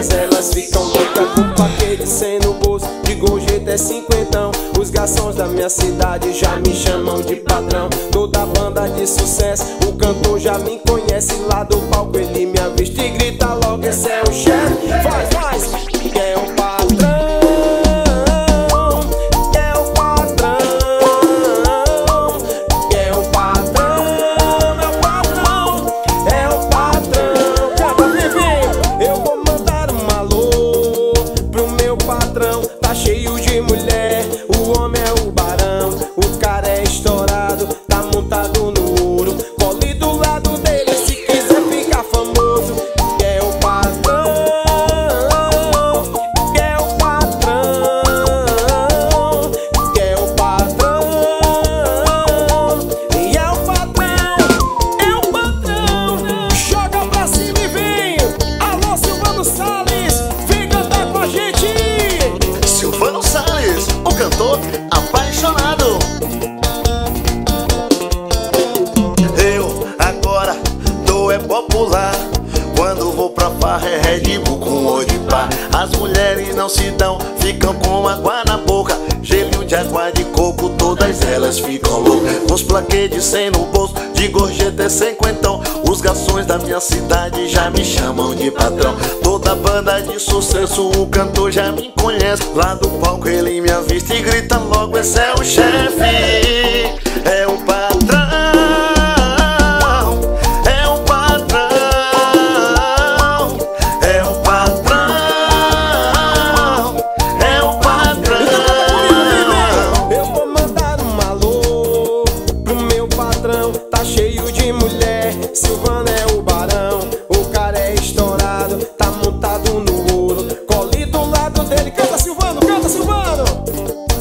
todas elas ficam loucas. Com paquete de 100 no bolso, de gorjeta é cinquentão. Os garçons da minha cidade já me chamam de patrão. Toda banda de sucesso, o cantor já me conhece. Lá do palco ele me avista e grita logo: esse é o chefe. Faz mais, que é o patrão. Tá cheio de mulher, o homem é o barão. O cara é estourado, tá montado no ouro. Cole do lado dele se quiser ficar famoso. É o patrão, é o patrão, é o patrão, e é o patrão, é o patrão. Joga pra cima e vem. Alô, Silvano Salles, vem cantar com a gente. Silvano Salles, o cantor apaixonado. Eu agora tô popular. Quando vou pra farra é Red Bull com oi de pá. As mulheres não se dão, ficam com água na boca. Gelinho de água de coco, todas elas ficam loucas. Uns plaquês de 100 no bolso, de gorjeta é cinquentão. Os garçons da minha cidade já me chamam de patrão. Toda banda de sucesso, o cantor já me conhece. Lá do palco ele me avista e grita logo: esse é o chefe, é o patrão, é o patrão, é o patrão, é o patrão. Eu vou mandar um alô pro meu patrão. Tá cheio de mulher, Silvano é o barão. O cara é estourado, tá montado no ouro. Cole do lado dele, canta Silvano, canta Silvano.